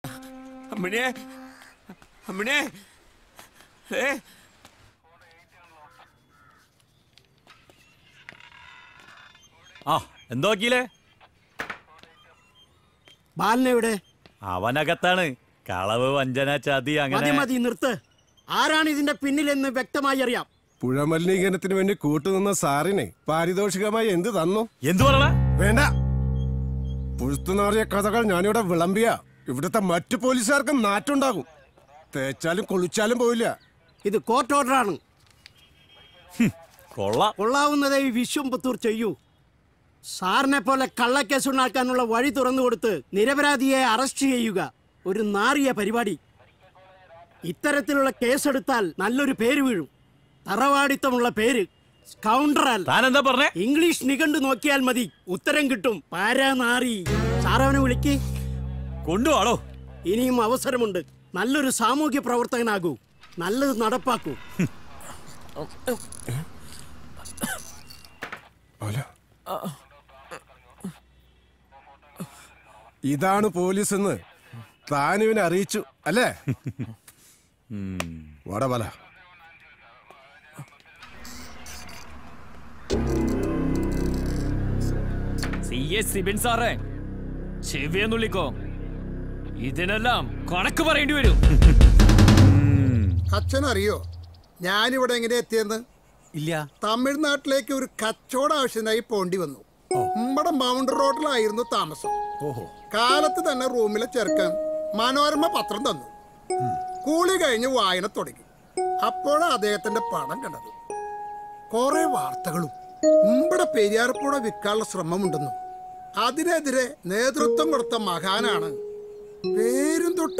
അമ്മിണിയെ, അമ്മിണിയെ, എന്തോ വക്കീലേ? ബാലനെവിടെ? അവനകത്താണ്. കളവ്, വഞ്ചന, ചതി അങ്ങനെ. മതി, നിർത്ത്. ആരാണ് ഇതിന്റെ പിന്നിലെന്ന് വ്യക്തമായി അറിയാം. പുഴ മലിനീകരണത്തിന് വേണ്ടി കൂട്ടുനിന്ന സാറിനെ പാരിതോഷികമായി എന്ത് തന്നു? എന്തു പറ? വേണ്ട. പുഴുത്തുനാറിയ കഥകൾ ഞാനിവിടെ വിളമ്പിയ ഇവിടുത്തെ മറ്റു പോലീസുകാർക്ക് നാറ്റുണ്ടാകും. തേച്ചാലും കുളിച്ചാലും പോയില്ല. ഇത് കോർട്ട് ഓർഡറാണ്. കൊള്ളാവുന്നതേ വിശ്വംപുത്തൂർ ചെയ്യൂ. സാറിനെ പോലെ കള്ളക്കേസ് ഉണ്ടാക്കാനുള്ള വഴി തുറന്നു കൊടുത്ത് നിരപരാധിയെ അറസ്റ്റ് ചെയ്യുക ഒരു നാറിയ പരിപാടി. ഇത്തരത്തിലുള്ള കേസെടുത്താൽ നല്ലൊരു പേര് വീഴും. തറവാടിത്തമുള്ള പേര്. സ്കൗണ്ടറൽ. ഇംഗ്ലീഷ് നിഘണ്ടു നോക്കിയാൽ മതി, ഉത്തരം കിട്ടും. പാരാനാറി. സാറവനെ വിളിക്ക്. കൊണ്ടുപോടോ. ഇനിയും അവസരമുണ്ട്. നല്ലൊരു സാമൂഹ്യ പ്രവർത്തകനാകൂ. നല്ലത് നടപ്പാക്കൂ. ഇതാണ് പോലീസ് എന്ന് താനിവനെ അറിയിച്ചു അല്ലേ? വാടാ ബാല. സിബിൻ സാറേ, ചെവിയെന്നുള്ളിക്കോ. ഇതിനെല്ലാം കണക്ക് പറയേണ്ടി വരും. അച്ഛനറിയോ ഞാനിവിടെ എങ്ങനെ എത്തിയെന്ന്? ഇല്ല. തമിഴ്നാട്ടിലേക്ക് ഒരു കച്ചവട ആവശ്യത്തിനായി പോണ്ടി വന്നു. നമ്മുടെ മൗണ്ട് റോഡിലായിരുന്നു താമസം. കാലത്ത് തന്നെ റൂമിലെ ചെറുക്കൻ മനോരമ പത്രം തന്നു. കൂളി കഴിഞ്ഞ് വായന തുടങ്ങി. അപ്പോഴാണ് അദ്ദേഹത്തിന്റെ പടം കണ്ടത്. കുറെ വാർത്തകളും നമ്മുടെ പെരിയാർപ്പുഴ വിൽക്കാനുള്ള ശ്രമമുണ്ടെന്നു. അതിനെതിരെ നേതൃത്വം കൊടുത്ത മഹാനാണ്. പേരും തൊട്ട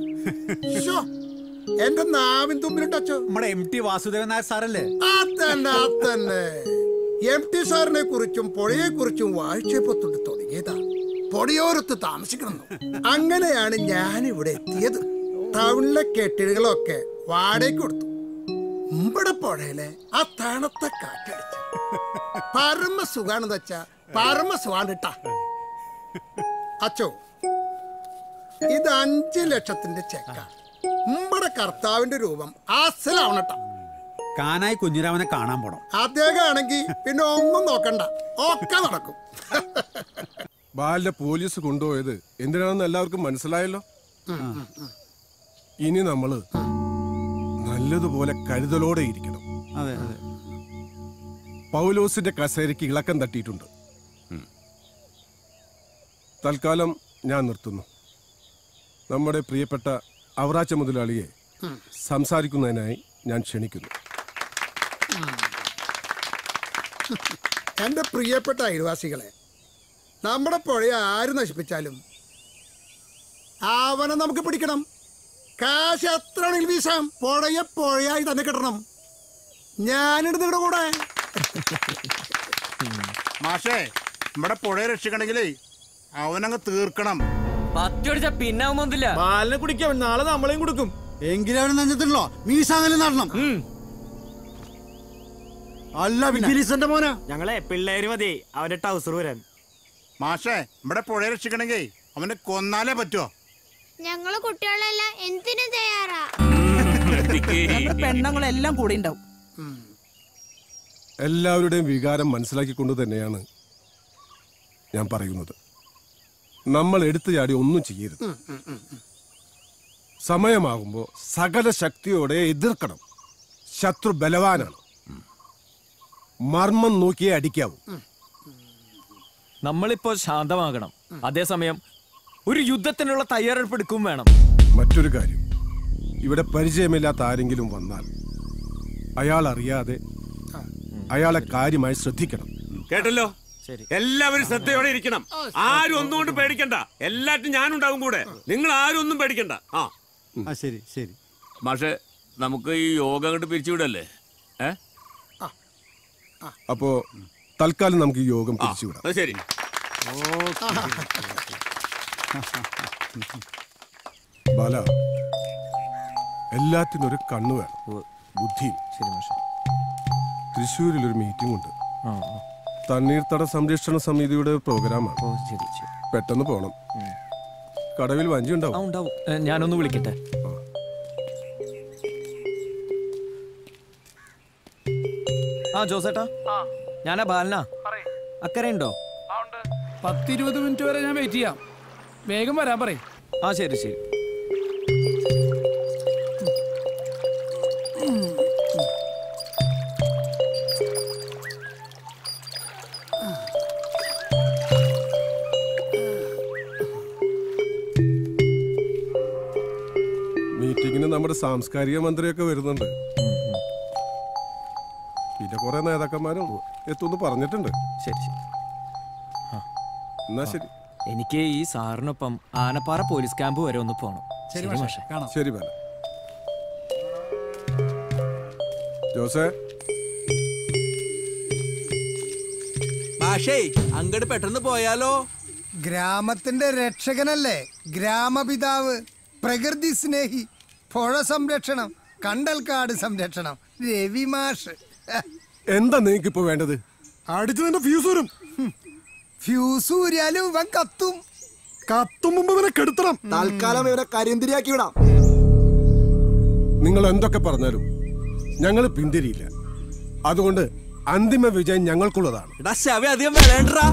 എന്റെ നാവിൻ തുമ്പിലിട്ടോ. നമ്മുടെ MT വാസുദേവൻ നായർ സാറല്ലേ? അതന്നെ. MT സാറിനെ കുറിച്ചും പുഴയെ കുറിച്ചും വായിച്ചപ്പോ തൊട്ട് തുടങ്ങിയതാ പൊടിയോരത്ത് താമസിക്കണം. അങ്ങനെയാണ് ഞാൻ ഇവിടെ എത്തിയത്. ടൗണിലെ കെട്ടിടങ്ങളൊക്കെ വാടകയ്ക്ക് കൊടുത്തു. നമ്മുടെ പുഴയിലെ ആ തണുത്ത കാറ്റടിച്ച് പരമസുഖാണെന്ന് വെച്ചാ പരമസുഖാണിട്ടാ. അച്ചോ, ഇത് 5 ലക്ഷത്തിന്റെ ചെക്ക. നമ്മുടെ കർത്താവിന്റെ രൂപം അസലാവണട്ടാ. കാനായി കുഞ്ഞിരാമനെ കാണാൻ പോണം. അദ്ദേഹം ആണെങ്കിൽ പിന്നെ ഒന്നും നോക്കണ്ട, ഒക്കെ നടക്കും. ബാലിനെ പോലീസ് കൊണ്ടുപോയത് എന്തിനാണെന്ന് എല്ലാവർക്കും മനസ്സിലായല്ലോ. ഇനി നമ്മള് നല്ലതുപോലെ കരുതലോടെ ഇരിക്കണം. പൗലോസിന്റെ കസേരയ്ക്ക് ഇളക്കം തട്ടിയിട്ടുണ്ട്. തൽക്കാലം ഞാൻ നിർത്തുന്നു. നമ്മുടെ പ്രിയപ്പെട്ട അവറാച്ച മുതലാളിയെ സംസാരിക്കുന്നതിനായി ഞാൻ ക്ഷണിക്കുന്നു. എന്റെ പ്രിയപ്പെട്ട അയൽവാസികളെ, നമ്മുടെ പുഴയെ ആര് നശിപ്പിച്ചാലും അവനെ നമുക്ക് പിടിക്കണം. കാശ് എത്ര വീശാം. പുഴയെ പുഴയായി തന്നെ കിട്ടണം. ഞാനിടുന്ന നിങ്ങളുടെ കൂടെ. മാഷേ, നമ്മുടെ പുഴയെ രക്ഷിക്കണമെങ്കിലേ അവനങ്ങ് തീർക്കണം. പത്തിയടിച്ച പിന്നാവുന്നില്ല. പാലിനെ കുടിക്കാം, നാളെ നമ്മളെയും കൊടുക്കും. എങ്കിലും അവന് നെഞ്ചത്തില്ലോ മീശാങ്ങലും നടണം. അല്ല പിന്നെ മോന, ഞങ്ങളെ പിള്ളേര് മതി അവന്റെ ടൗസർ വരാൻ. മാഷേ, നമ്മുടെ പുഴയെ രക്ഷിക്കണമെങ്കിൽ അവനെ കൊന്നാലേ പറ്റുമോ? ഞങ്ങള് കുട്ടികളെല്ലാം എന്തിനും തയ്യാറാ. പെണ്ണുങ്ങളെല്ലാം കൂടെ ഉണ്ടാവും. എല്ലാവരുടെയും വികാരം മനസ്സിലാക്കിക്കൊണ്ട് തന്നെയാണ് ഞാൻ പറയുന്നത്. നമ്മൾ എടുത്തു ചാടി ഒന്നും ചെയ്യരുത്. സമയമാകുമ്പോൾ സകല ശക്തിയോടെ എതിർക്കണം. ശത്രു ബലവാനാണ്. മർമ്മം നോക്കിയേ അടിക്കാവൂ. നമ്മളിപ്പോ ശാന്തമാകണം. അതേസമയം ഒരു യുദ്ധത്തിനുള്ള തയ്യാറെടുപ്പ് എടുക്കും വേണം. മറ്റൊരു കാര്യം, ഇവിടെ പരിചയമില്ലാത്ത ആരെങ്കിലും വന്നാൽ അയാൾ അറിയാതെ അയാളെ കാര്യമായി ശ്രദ്ധിക്കണം. കേട്ടല്ലോ? എല്ലാവരും ശ്രദ്ധയോടെ ഇരിക്കണം. ആരും ഒന്നുകൊണ്ട് പേടിക്കണ്ട. എല്ലാറ്റും ഞാനുണ്ടാവും കൂടെ. നിങ്ങൾ ആരും ഒന്നും പേടിക്കണ്ട. ശരി ശരി. പക്ഷേ നമുക്ക് ഈ യോഗ അങ്ങോട്ട് പിരിച്ചുവിടല്ലേ? അപ്പോ തൽക്കാലം നമുക്ക് ഈ യോഗം പിരിച്ചുവിടാം. ശരി. ബാല, എല്ലാത്തിനും ഒരു കണ്ണു വേണം, ബുദ്ധിയും. തൃശ്ശൂരിൽ ഒരു മീറ്റിംഗ് ഉണ്ട്. തണ്ണീർത്തട സംരക്ഷണ സമിതിയുടെ പ്രോഗ്രാമാണ്. പെട്ടെന്ന് പോണം. കടവിൽ വഞ്ചി ഉണ്ടാവും. ഉണ്ടാവും. ഞാനൊന്ന് വിളിക്കട്ടെ. ആ ജോസേട്ടാ, ഞാനാ ബാലനാ. അക്കരെ ഉണ്ടോ? 10-20 മിനിറ്റ് വരെ ഞാൻ വെയിറ്റ് ചെയ്യാം. വേഗം വരാൻ പറയും. ആ ശരി ശരി. മീറ്റിങ്ങിന് നമ്മുടെ സാംസ്കാരിക മന്ത്രിയൊക്കെ വരുന്നുണ്ട്. പിന്നെ കുറെ നേതാക്കന്മാരും എത്തുമെന്ന് പറഞ്ഞിട്ടുണ്ട്. ശരി ശരി. എന്നാ ശരി. എനിക്ക് ഈ സാറിനൊപ്പം ആനപ്പാറ പോലീസ് ക്യാമ്പ് വരെ ഒന്ന് പോണം. ശരി മാഷേ, കാണാം. ശരി ബാല. ജോസേ, മാഷേ അങ്ങോട്ട് പെട്ടെന്ന് പോയാലോ? ഗ്രാമത്തിന്റെ രക്ഷകനല്ലേ ഗ്രാമപിതാവ്, പ്രകൃതി സ്നേഹി, പുഴ സംരക്ഷണം, കണ്ടൽക്കാട് സംരക്ഷണം, രവി മാഷ്. എന്താ നിങ്ങൾക്ക് ഇപ്പൊ വേണ്ടത്? അടിച്ചു തന്നെ ഫ്യൂസ് വരും. ഫ്യൂസ് ഊരിയാലും ഇവൻ കത്തും. കത്തും മുമ്പ് ഇവനെ കെടുത്തണം. തൽക്കാലം ഇവരെ കരിന്തിരിയാക്കി വിടാം. നിങ്ങൾ എന്തൊക്കെ പറഞ്ഞാലും ഞങ്ങൾ പിന്തിരിയില്ല. അതുകൊണ്ട് അന്തിമ വിജയം ഞങ്ങൾക്കുള്ളതാണ്. അധികം വേണ്ടടാ.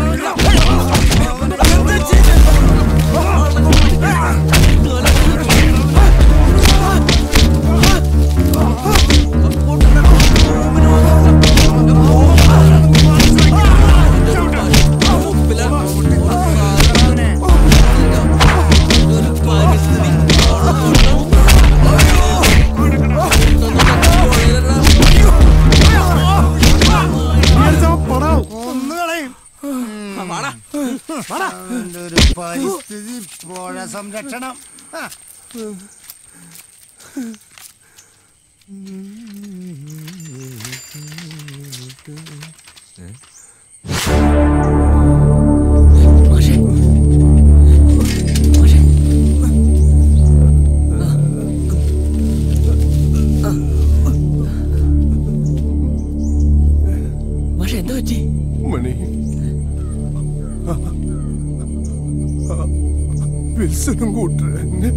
പരിസ്ഥിതി പുഴ സംരക്ഷണം. എന്താ പറ്റി? മണി, വിൽസനും കൂട്ടരെന്നെ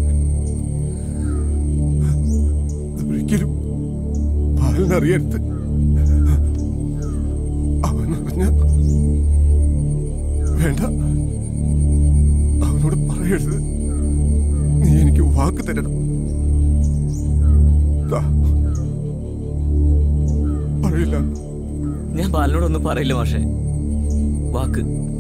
ഒരിക്കലും പാലിനറിയരുത്. അവനറിഞ്ഞ വേണ്ട, അവനോട് പറയരുത്. നീ എനിക്ക് വാക്ക് തരണം. പറയില്ല. ഞാൻ ബാലനോടൊന്നും പറയില്ല മാഷേ. വാക്ക്.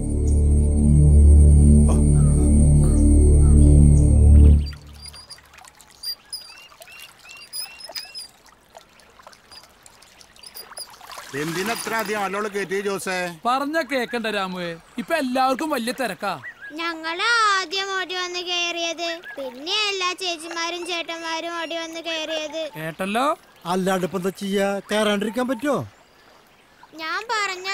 എന്തിനത്ര അധികം ആളുകൾ കയറ്റി ജോസേ? പറഞ്ഞ കേക്കണ്ട രാമുവേ, ഇപ്പൊ എല്ലാവർക്കും വലിയ തിരക്കാ. ഞങ്ങള് ആദ്യം ഓടി വന്ന് കയറിയത്, പിന്നെ എല്ലാ ചേച്ചിമാരും ചേട്ടന്മാരും ഓടി വന്ന് കയറിയത്. കേട്ടല്ലോ. അല്ലാണ്ട് ഇപ്പൊ എന്താ ചെയ്യാ? കയറാണ്ടിരിക്കാൻ പറ്റുമോ? ഞാൻ പറഞ്ഞ